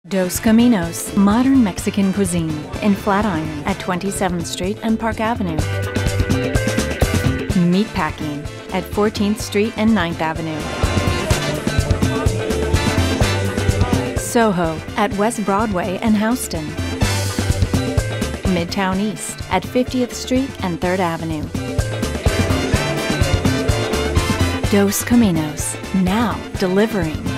Dos Caminos, modern Mexican cuisine in Flatiron at 27th Street and Park Avenue. Meatpacking at 14th Street and 9th Avenue. Soho at West Broadway and Houston. Midtown East at 50th Street and 3rd Avenue. Dos Caminos, now delivering.